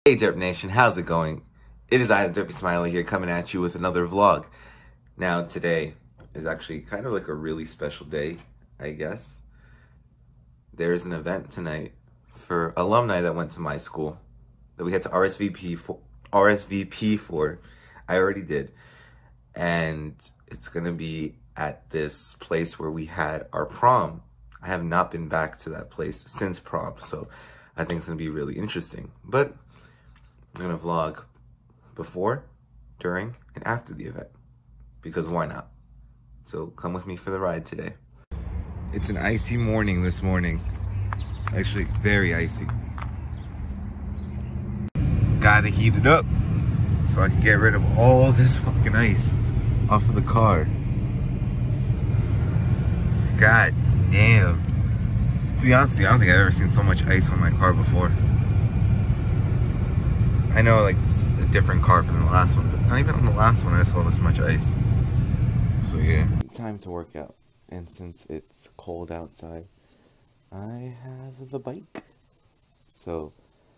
Hey Derp Nation, how's it going? It is I, Derpy Smiley here, coming at you with another vlog. Now today is actually kind of like a really special day, I guess. There's an event tonight for alumni that went to my school that we had to RSVP for. I already did. And it's gonna be at this place where we had our prom. I have not been back to that place since prom, so I think it's gonna be really interesting. But I'm gonna vlog before, during, and after the event, because why not? So come with me for the ride today. It's an icy morning this morning. Actually, very icy. Gotta heat it up so I can get rid of all this fucking ice off of the car. God damn. To be honest with you, I don't think I've ever seen so much ice on my car before. I know, like, it's a different car from the last one, but not even on the last one I saw this much ice. So yeah. Time to work out. And since it's cold outside, I have the bike. So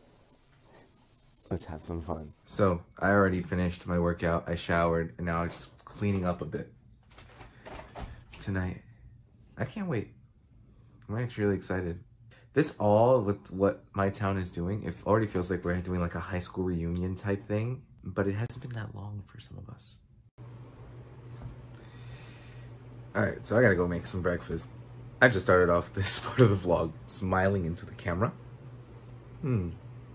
let's have some fun. So I already finished my workout. I showered, and now I'm just cleaning up a bit. Tonight, I can't wait. I'm actually really excited. This all with what my town is doing, it already feels like we're doing like a high school reunion type thing, but it hasn't been that long for some of us. Alright, so I gotta go make some breakfast. I just started off this part of the vlog smiling into the camera. Well,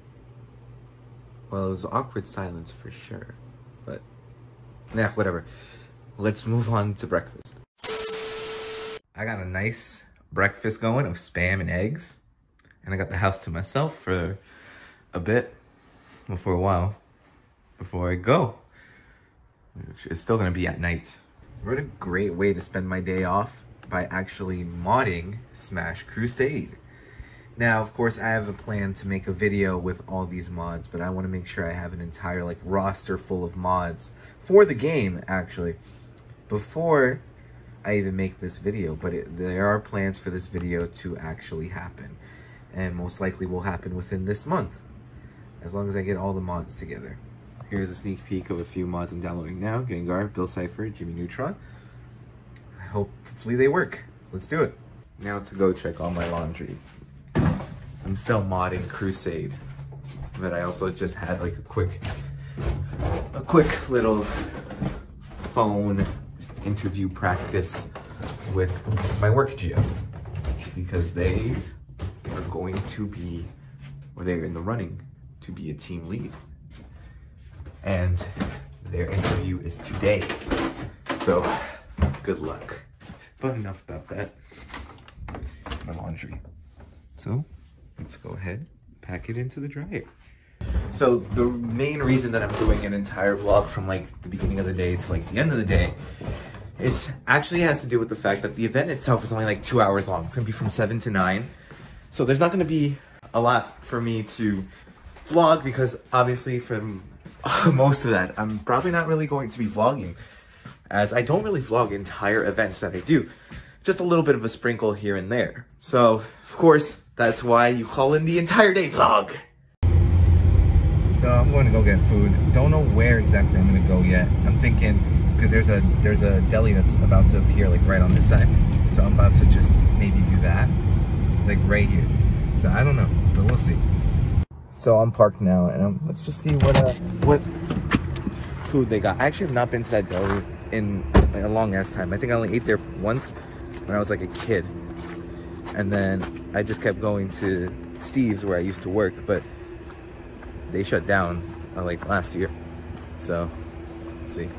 it was awkward silence for sure, but nah, whatever. Let's move on to breakfast. I got a nice breakfast going of Spam and eggs. And I got the house to myself for a bit, well, for a while, before I go, which is still gonna be at night. What a great way to spend my day off by actually modding Smash Crusade. Now, of course, I have a plan to make a video with all these mods, but I want to make sure I have an entire like roster full of mods for the game, actually, before I even make this video. But there are plans for this video to actually happen. And most likely will happen within this month, as long as I get all the mods together. Here's a sneak peek of a few mods I'm downloading now. Gengar, Bill Cipher, Jimmy Neutron. Hopefully they work, so let's do it. Now to go check all my laundry. I'm still modding Crusade, but I also just had like a quick little phone interview practice with my work geo, because they are going to be, or they're in the running to be a team lead. And their interview is today. So, good luck. But enough about that. My laundry. So, let's go ahead, pack it into the dryer. So, the main reason that I'm doing an entire vlog from like the beginning of the day to like the end of the day actually has to do with the fact that the event itself is only like 2 hours long. It's gonna be from 7 to 9. So there's not going to be a lot for me to vlog, because obviously from most of that, I'm probably not really going to be vlogging, as I don't really vlog entire events that I do. Just a little bit of a sprinkle here and there. So, of course, that's why you call in the entire day vlog. So I'm going to go get food. Don't know where exactly I'm going to go yet. I'm thinking, because there's a deli that's about to appear like right on this side. So I'm about to just maybe do that. Like right here. So I don't know, but we'll see. So I'm parked now, and let's just see what food they got. I actually have not been to that deli in like a long ass time. I think I only ate there once when I was like a kid, and then I just kept going to Steve's where I used to work, but they shut down like last year. So let's see.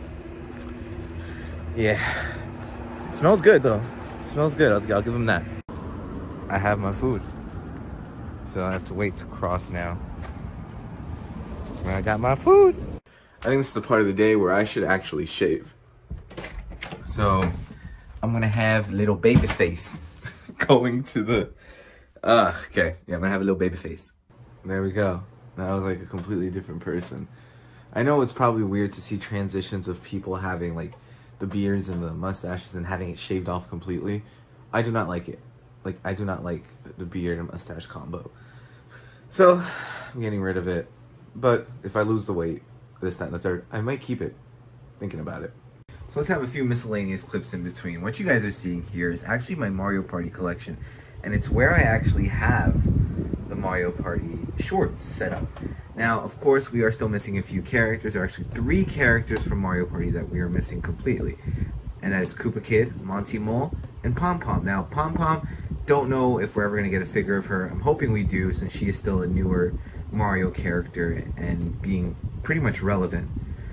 Yeah, it smells good though. It smells good. I'll give them that. I have my food, so I have to wait to cross now. I got my food. I think this is the part of the day where I should actually shave. So I'm gonna have little baby face going to the okay, yeah, I'm gonna have a little baby face. There we go. Now I look like a completely different person. I know it's probably weird to see transitions of people having like the beards and the mustaches and having it shaved off completely. I do not like it. Like, I do not like the beard and mustache combo. So, I'm getting rid of it. But if I lose the weight, this, that, and the third, I might keep it. Thinking about it. So let's have a few miscellaneous clips in between. What you guys are seeing here is actually my Mario Party collection. And it's where I actually have the Mario Party shorts set up. Now, of course, we are still missing a few characters. There are actually 3 characters from Mario Party that we are missing completely. And that is Koopa Kid, Monty Mole, and Pom Pom. Now, Pom Pom, don't know if we're ever going to get a figure of her. I'm hoping we do, since she is still a newer Mario character and being pretty much relevant.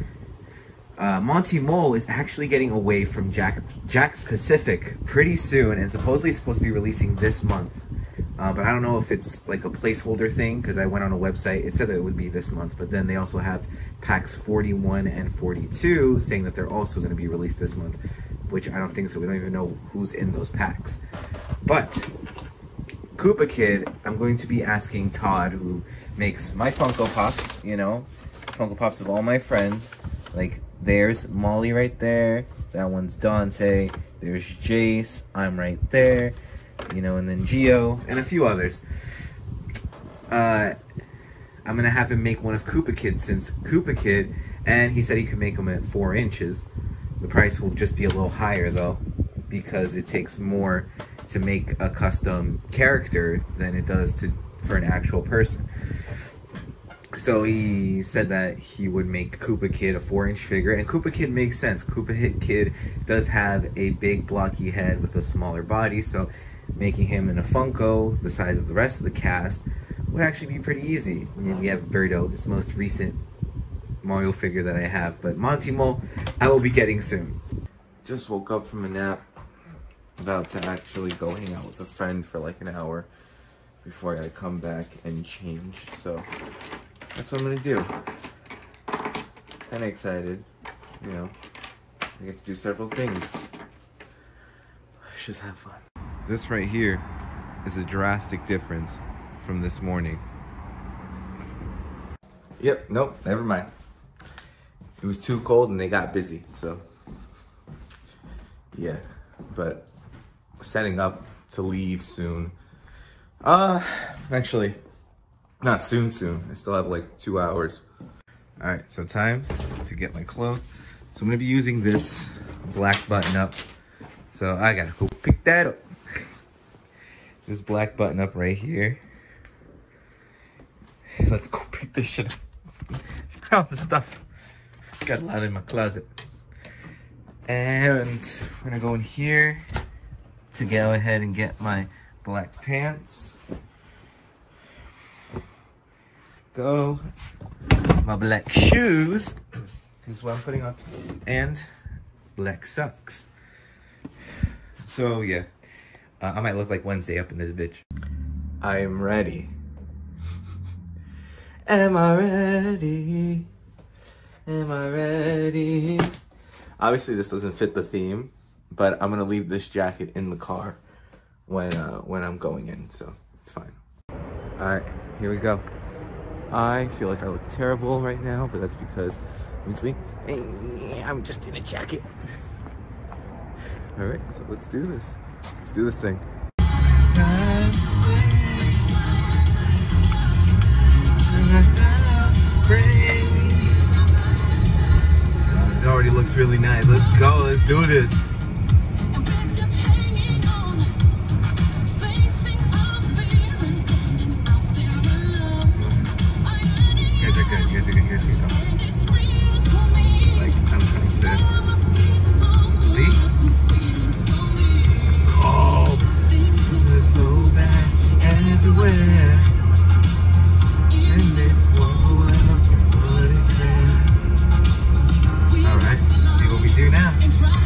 Monty Mole is actually getting away from Jakks Pacific pretty soon, and supposedly supposed to be releasing this month. But I don't know if it's like a placeholder thing, because I went on a website, it said that it would be this month, but then they also have packs 41 and 42 saying that they're also going to be released this month, which I don't think so. We don't even know who's in those packs. But Koopa Kid, I'm going to be asking Todd, who makes my Funko Pops, you know, Funko Pops of all my friends. Like, there's Molly right there, that one's Dante, there's Jace, I'm right there, you know, and then Geo, and a few others. I'm gonna have him make one of Koopa Kid, since Koopa Kid, and he said he could make them at 4 inches. The price will just be a little higher though, because it takes more to make a custom character than it does for an actual person. So he said that he would make Koopa Kid a 4-inch figure, and Koopa Kid makes sense. Koopa Kid does have a big blocky head with a smaller body, so making him in a Funko the size of the rest of the cast would actually be pretty easy. I mean, we have Birdo, his most recent Mario figure that I have, but Monty Mole I will be getting soon. Just woke up from a nap, about to actually go hang out with a friend for like an hour before I come back and change, so that's what I'm gonna do. Kinda excited, you know. I get to do several things. Let's just have fun. This right here is a drastic difference from this morning. Yep, nope, never mind. It was too cold and they got busy, so yeah. But we're setting up to leave soon. Actually, not soon. I still have like 2 hours. All right, so time to get my clothes. So I'm gonna be using this black button up. So I gotta go pick that up. This black button up right here. Let's go pick this shit up. Found the stuff. Got a lot in my closet. And we're gonna go in here to go ahead and get my black pants. Go. My black shoes. This is what I'm putting on. And black socks. So yeah. I might look like Wednesday up in this bitch. I am ready. Am I ready? Am I ready? Obviously this doesn't fit the theme, but I'm gonna leave this jacket in the car when I'm going in, so it's fine. Alright, here we go. I feel like I look terrible right now, but that's because I'm just in a jacket. Alright, so let's do this. Let's do this thing. It already looks really nice. Let's go. Let's do this. You guys are good. You guys are good. Here's me. Like, I'm trying to see. Oh, this is so bad everywhere. In this world, what is there? Alright, let's see what we do now.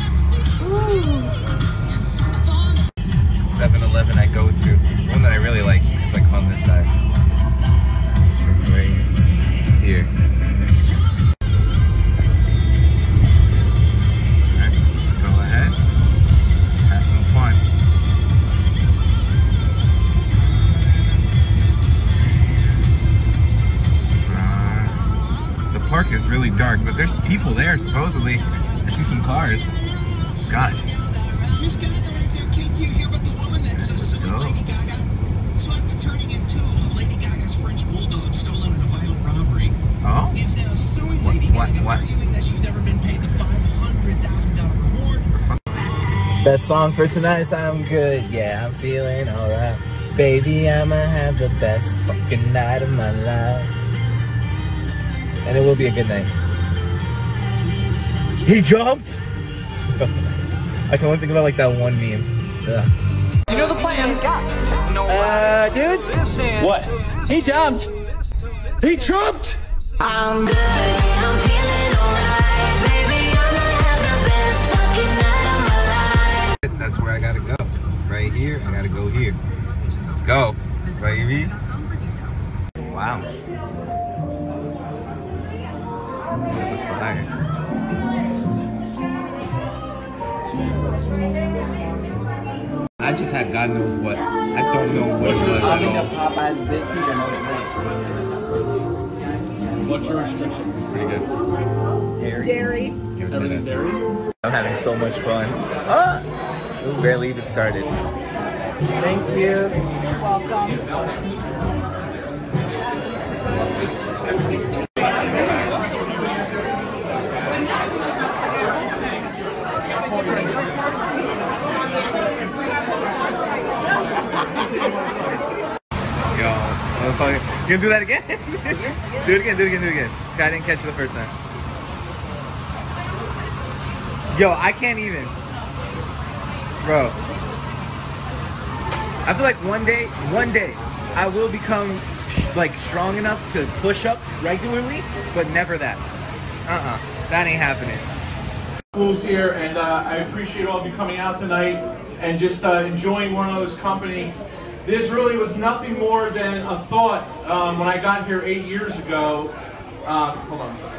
7-Eleven I go to. One that I really like is like on this side. It's right here. Alright, let's go ahead. Let's have some fun. The park is really dark, but there's people there supposedly. I see some cars. God. Let's go. So after turning in 2 of Lady Gaga's French bulldog stolen in a violent robbery, Best song for tonight, I'm good, yeah, I'm feeling alright. Baby, I'ma have the best fucking night of my life. And it will be a good night. He jumped? I can only think about like that one meme. Ugh. You know the plan. Dudes? What? He jumped! He jumped! I'm good, I'm feeling alright. Baby, I'ma have the best fucking night of my life. That's where I gotta go. Right here, I gotta go here. Let's go. Right, Evie? Wow. There's a fire. I just had God knows what. I don't know what it was at all. Popeye's biscuit or no? What's your restrictions? Pretty good. Dairy. Give it to Everything us. dairy? I'm having so much fun. Ah! We barely even started. Thank you. Welcome. Yo, motherfucker. You gonna do that again? Do it again, do it again, do it again. I didn't catch it the first time. Yo, I can't even. Bro. I feel like one day, I will become like strong enough to push up regularly, but never that. That ain't happening. Schools here, and I appreciate all of you coming out tonight and just enjoying one another's company. This really was nothing more than a thought when I got here 8 years ago. Hold on a second.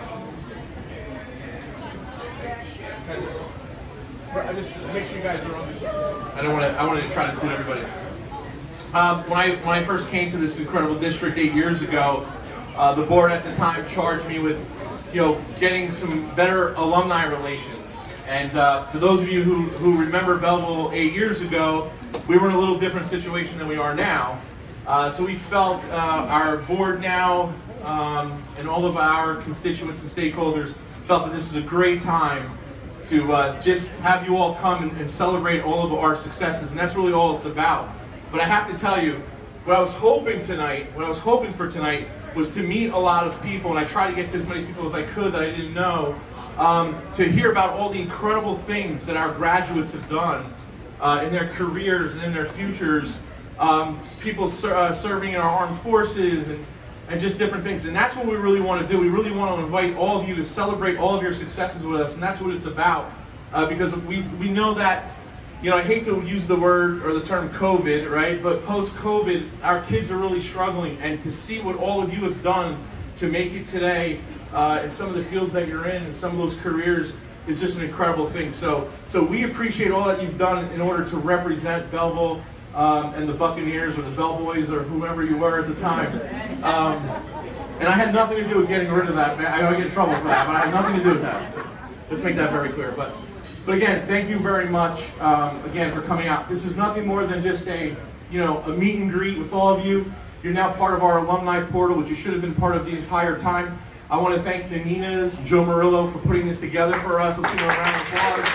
I just make sure you guys are on this. I wanted to try to include everybody. When I first came to this incredible district 8 years ago, the board at the time charged me with, getting some better alumni relations. And for those of you who remember Belleville 8 years ago, we were in a little different situation than we are now. So we felt our board now and all of our constituents and stakeholders felt that this was a great time to just have you all come and celebrate all of our successes, and that's really all it's about. But I have to tell you, what I was hoping for tonight was to meet a lot of people, and I tried to get to as many people as I could that I didn't know, to hear about all the incredible things that our graduates have done in their careers and in their futures, people serving in our armed forces and just different things. And that's what we really want to do. We really want to invite all of you to celebrate all of your successes with us, and that's what it's about. Because we know that, I hate to use the word or the term COVID, right? But post-COVID, our kids are really struggling, and to see what all of you have done to make it today in some of the fields that you're in and some of those careers is just an incredible thing. So we appreciate all that you've done in order to represent Belleville and the Buccaneers or the Bellboys or whoever you were at the time. And I had nothing to do with getting rid of that. I got get in trouble for that, but I had nothing to do with that. So let's make that very clear. But again, thank you very much again for coming out. This is nothing more than just a meet and greet with all of you. You're now part of our alumni portal, which you should have been part of the entire time. I want to thank the Ninas, Joe Murillo, for putting this together for us. Let's give him a round of applause.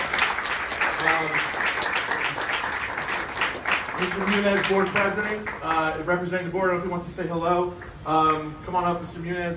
Mr. Muniz, board president, representing the board. I don't know if he wants to say hello. Come on up, Mr. Muniz.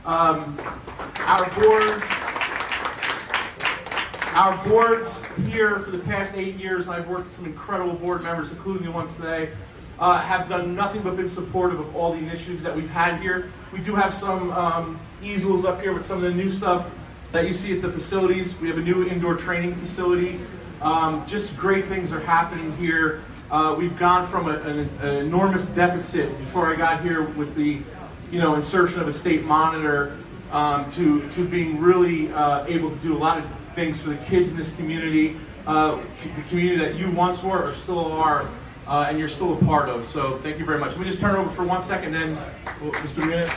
Our boards here for the past 8 years, and I've worked with some incredible board members, including the ones today, have done nothing but been supportive of all the initiatives that we've had here. We do have some easels up here with some of the new stuff that you see at the facilities. We have a new indoor training facility. Just great things are happening here. We've gone from an enormous deficit before I got here with the insertion of a state monitor to being really able to do a lot of things for the kids in this community, the community that you once were or still are, and you're still a part of. So thank you very much. Let me just turn it over for 1 second, then Mr. Muniz.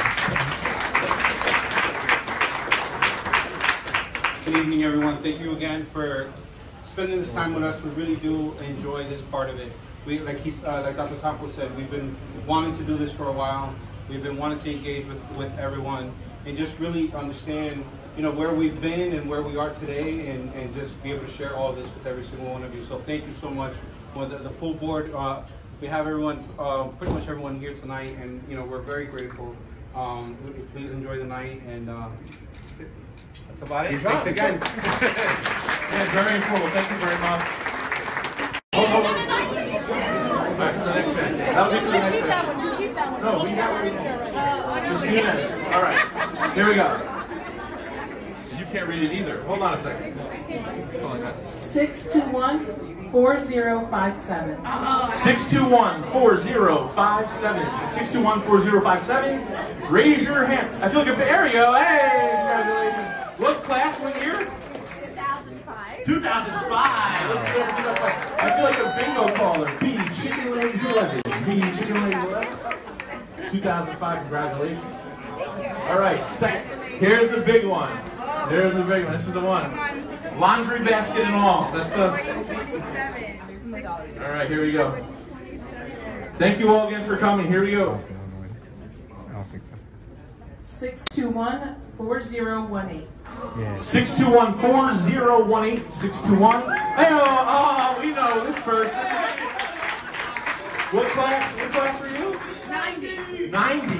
Good evening, everyone. Thank you again for spending this time with us. We really do enjoy this part of it. Like Dr. Tampo said, we've been wanting to do this for a while. We've been wanting to engage with everyone and just really understand, you know, where we've been and where we are today, and just be able to share all of this with every single one of you. So thank you so much for the full board. We have everyone, pretty much everyone here tonight, and you know, we're very grateful. Please enjoy the night, and that's about it. Thanks again. Yeah, very informal. Thank you very much. Hold on. All right, for the next basket. That'll be for the next basket. No, we got Ms. Jimenez. All right, here we go. You can't read it either. Hold on a second. Hold on, 621-4057. 621-4057. 621-4057. Raise your hand. I feel like there you go. Hey, congratulations. What class, what year? 2005. 2005. Let's go. I feel like a bingo caller. B, chicken legs 11. B, chicken legs 11. 2005, congratulations. All right, second. Here's the big one. There's the big one. This is the one. Laundry basket and all. That's the... All right, here we go. Thank you all again for coming. Here we go. I don't think so. 621-4018. 621-4018. 621. Hey, oh, we know this person. What class? What class were you? 90.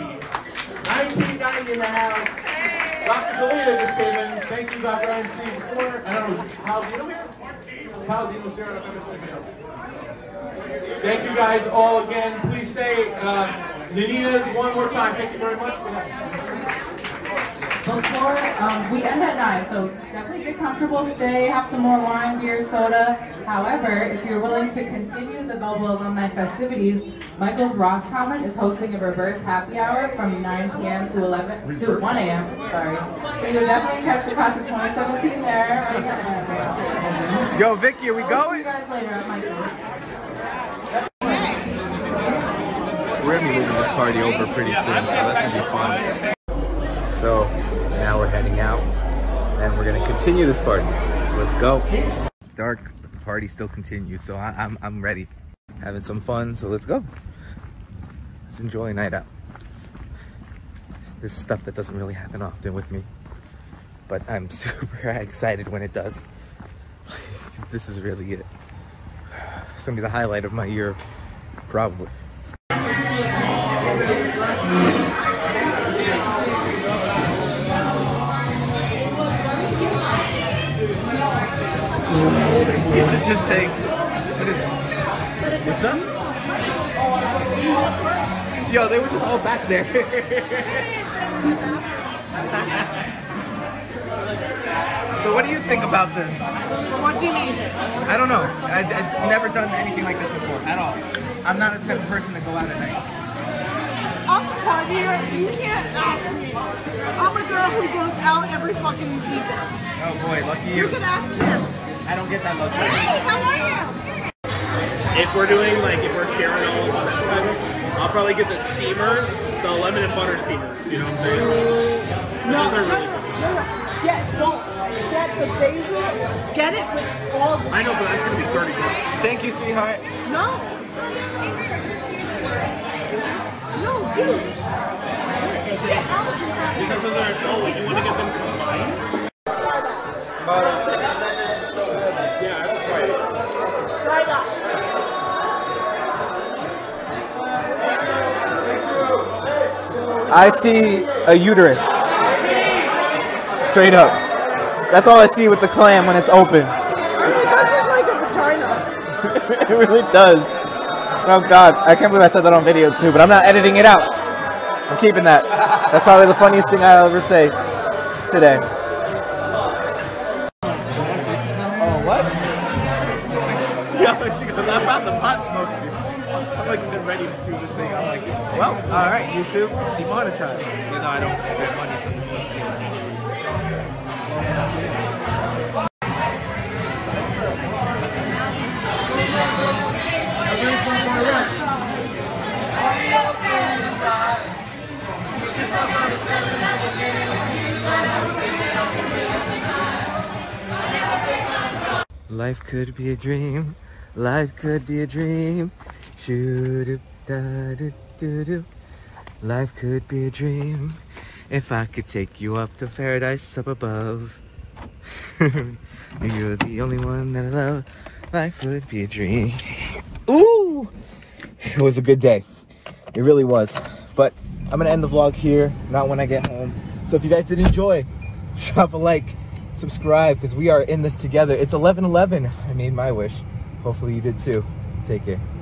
1990 in the house. Dr. Dalia just came in. Thank you, Dr. I didn't see you before. I don't know, was Paladino? Paladino was here. I don't know if anybody else. Thank you guys all again. Please stay. Naninas, one more time. Thank you very much. Before we end at 9, so definitely get comfortable, stay, have some more wine, beer, soda. However, if you're willing to continue the Belleville alumni festivities, Michael's Roscommon is hosting a reverse happy hour from 9 p.m. to 1 a.m. Sorry. So you'll definitely catch the class of 2017 there. Yo, Vicky, are we going? See you guys later at Michael's. We're gonna be moving this party over pretty soon, so that's gonna be fun. So now we're heading out, and we're gonna continue this party. Let's go. It's dark, but the party still continues, so I'm ready. Having some fun, so let's go. Let's enjoy a night out. This is stuff that doesn't really happen often with me, but I'm super excited when it does. This is really it. It's gonna be the highlight of my year, probably. You should just take. What's up? Yo, they were just all back there. So what do you think about this? What do you need? I don't know. I've never done anything like this before at all. I'm not a type of person to go out at night. I'm a partier. You can't ask me. I'm a girl who goes out every fucking weekend. Oh boy, lucky You you. can ask him. I don't get that luxury. Hey, how are you? If we're doing, like, if we're sharing all of our appetizers, I'll probably get the steamers, the lemon and butter steamers, you know what I'm saying? No, Those are really no. Get the basil. Get it with all the. I know, but that's gonna be 30 bucks. Thank you, sweetheart. No. No, dude. Because of their, oh, you want to get them combined? Yeah, I would try it. Right up. I see a uterus. Straight up. That's all I see with the clam when it's open. It does look like a vagina. It really does. Oh God, I can't believe I said that on video too, but I'm not editing it out. I'm keeping that. That's probably the funniest thing I'll ever say today. Oh, what? Yo, she goes, I found the pot smoking. I'm like, been ready to do this thing. I'm like, well, alright, YouTube, demonetized. You know, I don't get money from this stuff. Life could be a dream. Life could be a dream. Shoo-doo-da-doo-doo-doo. Life could be a dream. If I could take you up to paradise up above. You're the only one that I love. Life would be a dream. Ooh! It was a good day. It really was. But I'm gonna end the vlog here, not when I get home. So if you guys did enjoy, drop a like, subscribe, because we are in this together. It's 11:11. I made my wish. Hopefully you did too. Take care.